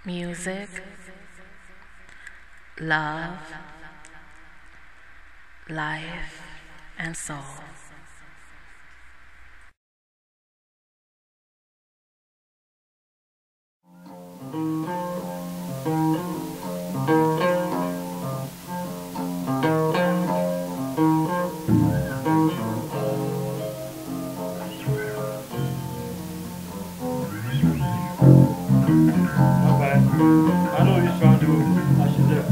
music, love, life, and soul. Okay. I know what you're trying to do. I should do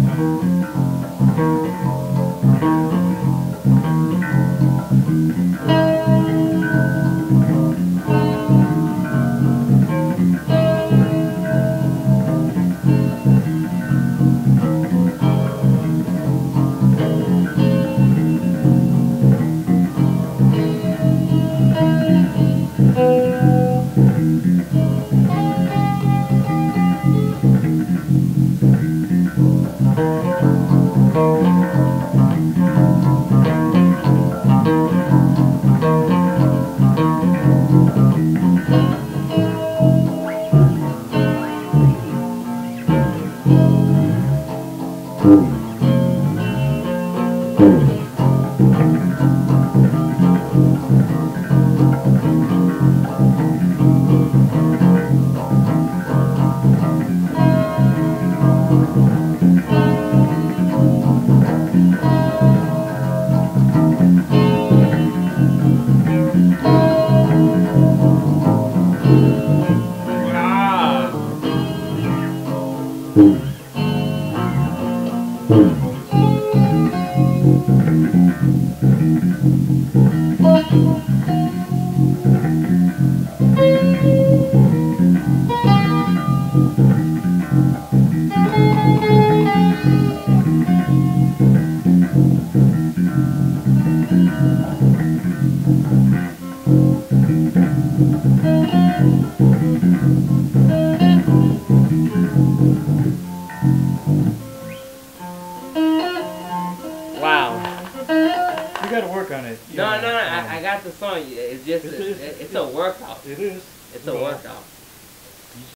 Wow. You gotta work on it. No, I got the song. It's just, it's a workout. It is. It's a workout.